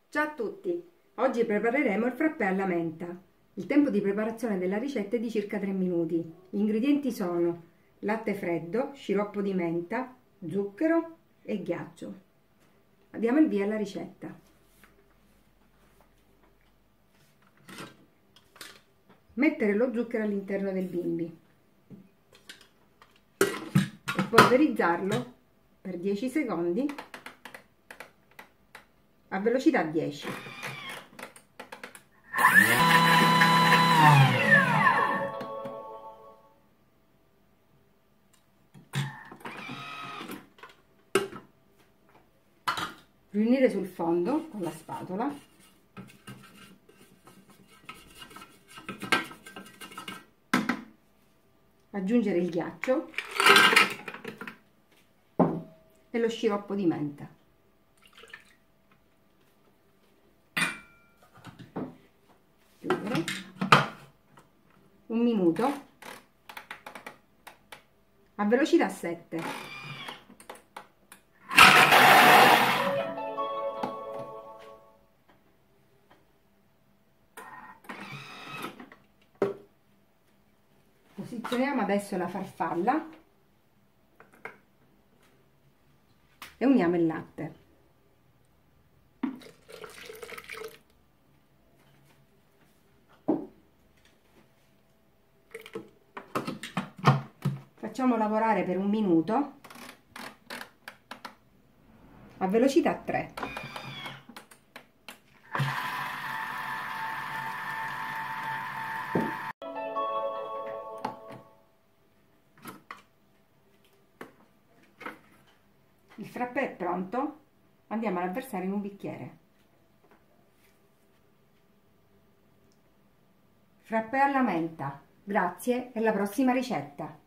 Ciao a tutti! Oggi prepareremo il frappè alla menta. Il tempo di preparazione della ricetta è di circa 3 minuti. Gli ingredienti sono latte freddo, sciroppo di menta, zucchero e ghiaccio. Diamo il via alla ricetta. Mettere lo zucchero all'interno del bimbi e polverizzarlo per 10 secondi a velocità 10. Riunire sul fondo con la spatola. Aggiungere il ghiaccio e lo sciroppo di menta. Chiudere. 1 minuto a velocità 7. Posizioniamo adesso la farfalla e uniamo il latte. Facciamo lavorare per 1 minuto a velocità 3. Il frappè è pronto, andiamo ad versare in un bicchiere. Frappè alla menta. Grazie e alla prossima ricetta.